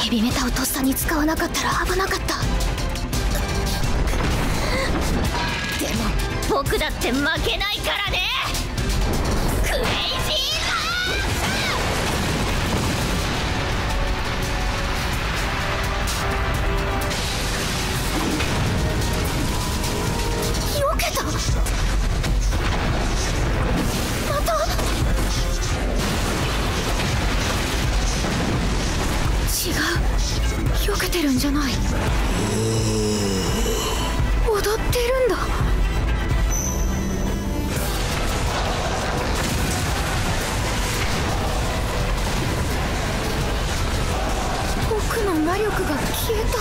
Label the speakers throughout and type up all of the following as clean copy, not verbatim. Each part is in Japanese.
Speaker 1: ヘビメタをとっさに使わなかったら危なかった。でも僕だって負けないからね。クレイジーラッシュ。避けた。また違う、避けてるんじゃない。踊ってるんだ。僕の魔力が消えた。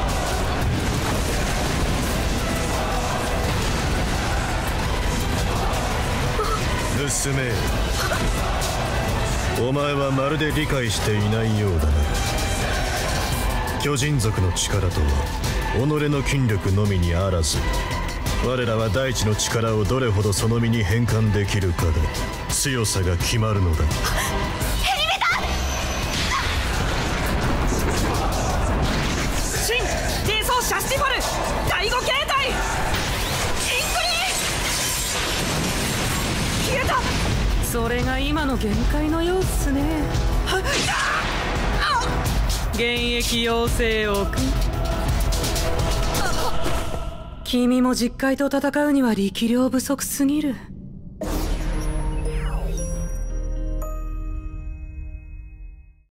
Speaker 2: 娘、お前はまるで理解していないようだな。巨人族の力とは己の筋力のみにあらず、我らは大地の力をどれほどその身に変換できるかで強さが決まるのだ。
Speaker 1: ヘリメタ
Speaker 3: 新低層シャスティファル第5形態インクリ消えた。それが今の限界のようっすね。現役妖精王君、君も実界と戦うには力量不足すぎる。